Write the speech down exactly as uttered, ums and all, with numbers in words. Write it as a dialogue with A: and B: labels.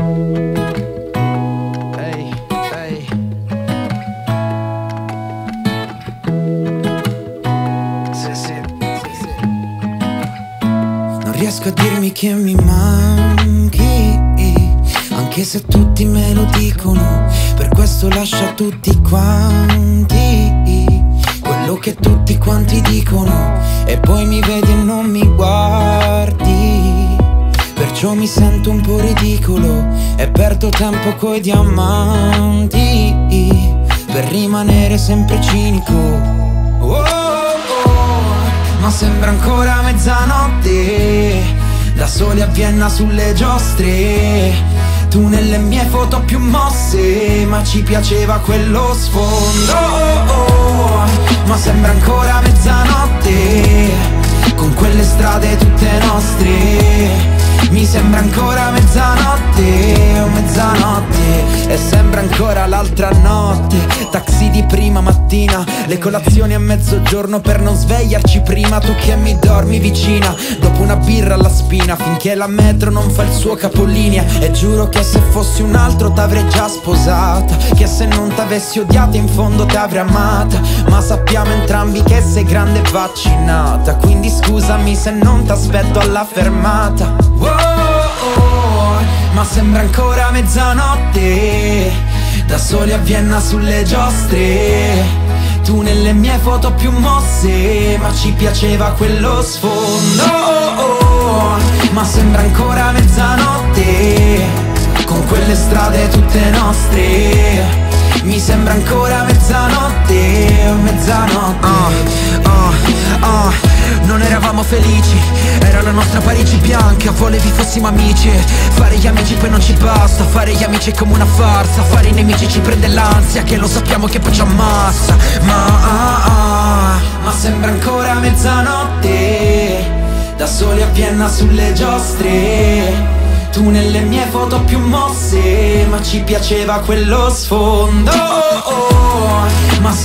A: Ehi, ehi. Sì, sì, sì, sì.
B: Non riesco a dirmi che mi manchi, anche se tutti me lo dicono. Per questo lascio a tutti quanti quello che tutti quanti dicono. E poi mi vedi e non mi guardi, perciò mi sento un po' ridicolo. E perdo tempo coi diamanti per rimanere sempre cinico. Oh, oh, ma sembra ancora mezzanotte, da soli a Vienna sulle giostre. Tu nelle mie foto più mosse, ma ci piaceva quello sfondo. Oh, oh, ma sembra ancora mezzanotte, con quelle strade tutte nostre. Mi sembra ancora mezzanotte, oh mezzanotte, e sembra ancora l'altra notte. Taxi di prima mattina, le colazioni a mezzogiorno per non svegliarci prima. Tu che mi dormi vicina, dopo una birra alla spina, finché la metro non fa il suo capolinea. E giuro che se fossi un altro t'avrei già sposata, che se non t'avessi odiata in fondo t'avrei amata. Ma sappiamo entrambi che sei grande e vaccinata, quindi scusami se non t'aspetto alla fermata. Oh, oh, ma sembra ancora mezzanotte, da soli a Vienna sulle giostre. Tu nelle mie foto più mosse, ma ci piaceva quello sfondo. Oh, oh, ma sembra ancora mezzanotte, con quelle strade tutte nostre. Mi sembra ancora mezzanotte, oh mezzanotte. uh, uh, uh, Non eravamo felici, era la nostra Parigi bianca. Volevi fossimo amici, fare gli amici poi non ci basta. Fare gli amici è come una farsa, fare i nemici ci prende l'ansia, che lo sappiamo che poi ci ammazza. Ma, ah, ah, ma sembra ancora mezzanotte, da soli a Vienna sulle giostre. Tu nelle mie foto più mosse, ma ci piaceva quello sfondo. Oh, oh, ma